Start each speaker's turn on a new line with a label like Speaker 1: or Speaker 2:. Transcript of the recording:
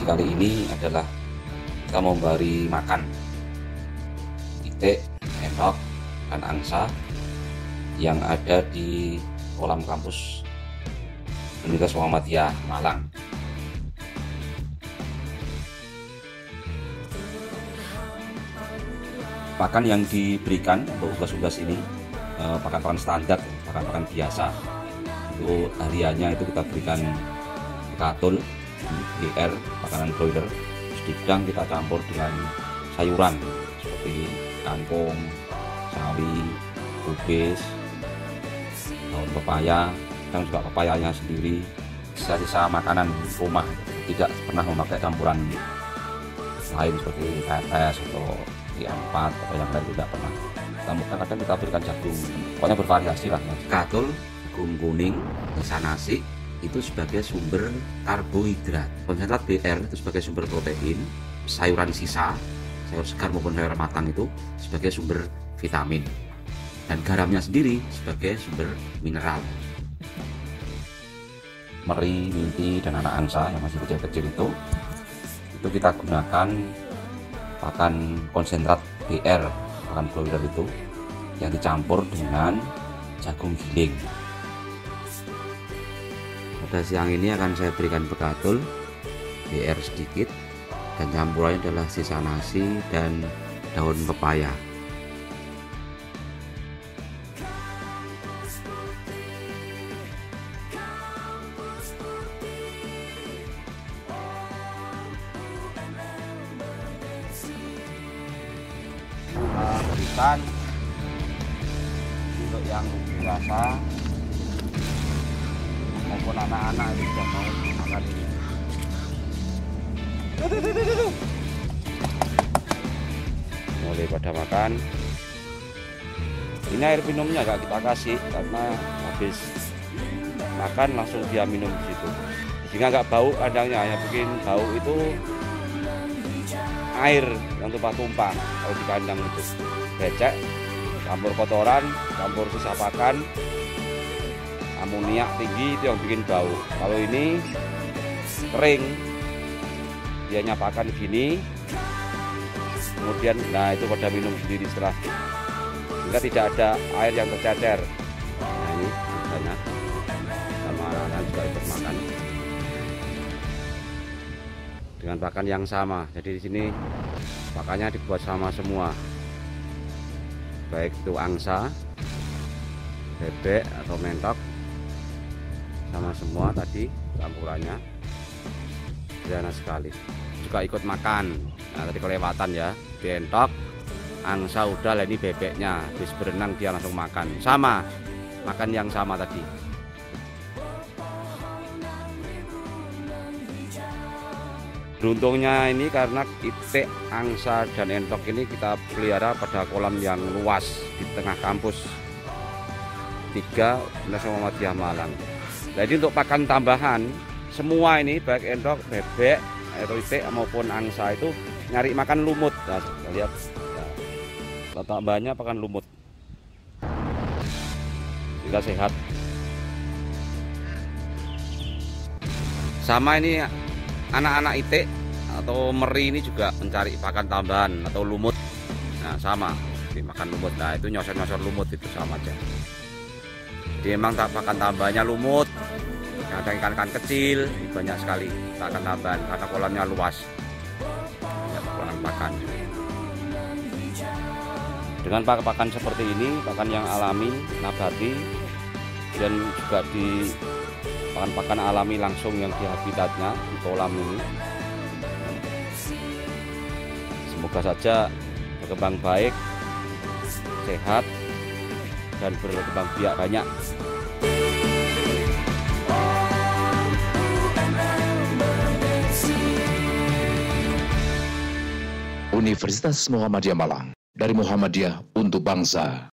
Speaker 1: kali ini adalah kita memberi makan itik, entok, dan angsa yang ada di kolam kampus Universitas Muhammadiyah Malang. Pakan yang diberikan untuk unggas-unggas ini pakan-pakan standar, pakan-pakan biasa. Untuk hariannya itu kita berikan katul, GR, makanan broiler. Sedang kita campur dengan sayuran seperti kangkung, sawi, kubis, daun pepaya, dan juga pepayanya sendiri. Sisa-sisa makanan rumah, tidak pernah memakai campuran lain seperti pepes atau I4 atau yang lain, tidak pernah. Kadang kita berikan jagung, pokoknya bervariasi lah. Katul, jagung kuning, sisa nasi itu sebagai sumber karbohidrat, konsentrat BR itu sebagai sumber protein, sayuran sisa, sayur segar maupun sayur matang itu sebagai sumber vitamin, dan garamnya sendiri sebagai sumber mineral. Meri, minti, dan anak angsa yang masih kecil-kecil itu kita gunakan pakan konsentrat BR, pakan broiler itu yang dicampur dengan jagung giling. Pada siang ini akan saya berikan bekatul BR sedikit, dan campurannya adalah sisa nasi dan daun pepaya. Berikan untuk yang dewasa maupun anak-anak yang sudah mau makan ini. Mulai pada makan. Ini air minumnya agak kita kasih karena habis makan langsung dia minum di situ, sehingga nggak bau kandangnya. Yang bikin bau itu air yang tumpah-tumpah kalau di kandang itu, becek, campur kotoran, campur sisa pakan, amoniak tinggi, itu yang bikin bau. Kalau ini kering, dianya pakan gini, kemudian nah itu pada minum sendiri setelah, sehingga tidak ada air yang tercecer. Nah ini misalnya sama anak juga ikut makan dengan pakan yang sama. Jadi di sini pakannya dibuat sama semua, baik itu angsa, bebek atau mentok, sama semua tadi campurannya. Sederhana sekali. Juga ikut makan. Nah tadi kelewatan ya, di entok angsa udah lah, ini bebeknya habis berenang dia langsung makan, sama makan yang sama tadi. Beruntungnya ini karena itik, angsa, dan entok ini kita pelihara pada kolam yang luas di tengah kampus 3 Universitas Muhammadiyah Malang. Jadi untuk pakan tambahan semua ini baik entok, bebek, atau itik maupun angsa itu nyari makan lumut. Nah, kita lihat ya, tambahannya pakan lumut sehingga sehat. Sama ini anak-anak itik atau meri ini juga mencari pakan tambahan atau lumut. Nah sama, dimakan lumut. Nah itu nyosor-nyosor lumut itu sama aja. Jadi memang pakan tambahannya lumut. Ada ikan-ikan kecil, banyak sekali pakan tambahan karena kolamnya luas, banyak kekurangan pakan. Dengan pakan seperti ini, pakan yang alami, nabati, dan juga di pakan-pakan alami langsung yang di habitatnya di kolam ini, semoga saja berkembang baik, sehat, dan berkembang biak banyak.
Speaker 2: Universitas Muhammadiyah Malang, dari Muhammadiyah untuk bangsa.